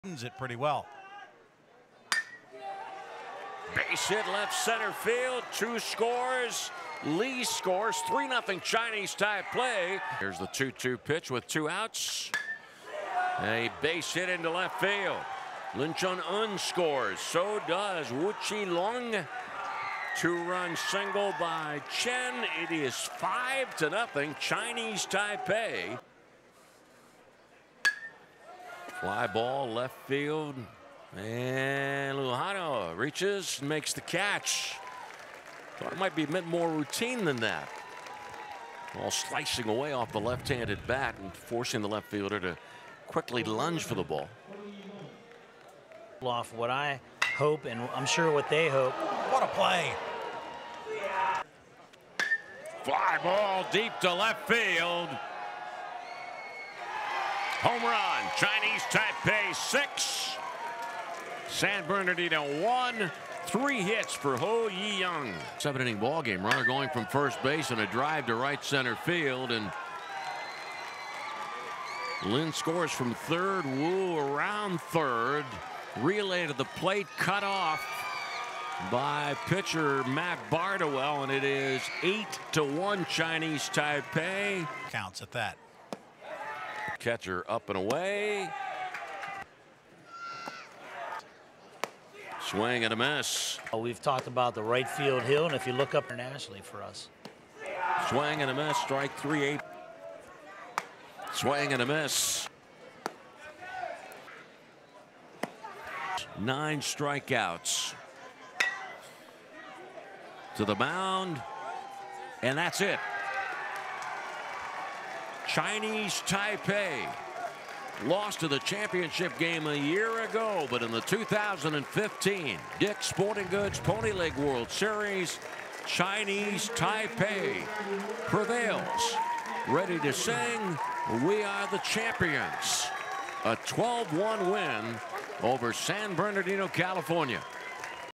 It pretty well. Base hit left center field. 2 scores. Lee scores. 3-0 Chinese Taipei. Here's the 2-2 pitch with 2 outs. A base hit into left field. Lin Chun-un scores. So does Wu Chi-long. 2-run single by Chen. It is 5-0 Chinese Taipei. Fly ball left field, and Lujano reaches and makes the catch. Thought it might be a bit more routine than that. Ball slicing away off the left-handed bat and forcing the left fielder to quickly lunge for the ball. Off what I hope, and I'm sure what they hope. What a play. Fly ball deep to left field. Home run. Chinese Taipei 6. San Bernardino 1. 3 hits for Ho Yi-young. 7-inning ball game. Runner going from first base and a drive to right center field, and Lin scores from third. Wu around third. Relay to the plate, cut off by pitcher Matt Bardwell, and it is 8-1 Chinese Taipei. Counts at that. Catcher up and away. Swing and a miss. We've talked about the right field hill, and if you look up internationally for us. Swing and a miss. Strike 3-8. Swing and a miss. 9 strikeouts. To the mound, and that's it. Chinese Taipei lost to the championship game a year ago, but in the 2015 Dick's Sporting Goods Pony League World Series, Chinese Taipei prevails. Ready to sing, "We Are the Champions." A 12-1 win over San Bernardino, California.